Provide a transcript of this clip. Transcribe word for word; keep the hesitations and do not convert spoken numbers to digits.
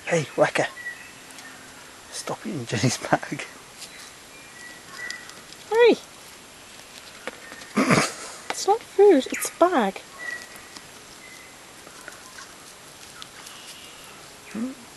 Hey, Weka. Stop eating Jenny's bag. Hey! It's not food, it's a bag. Hmm?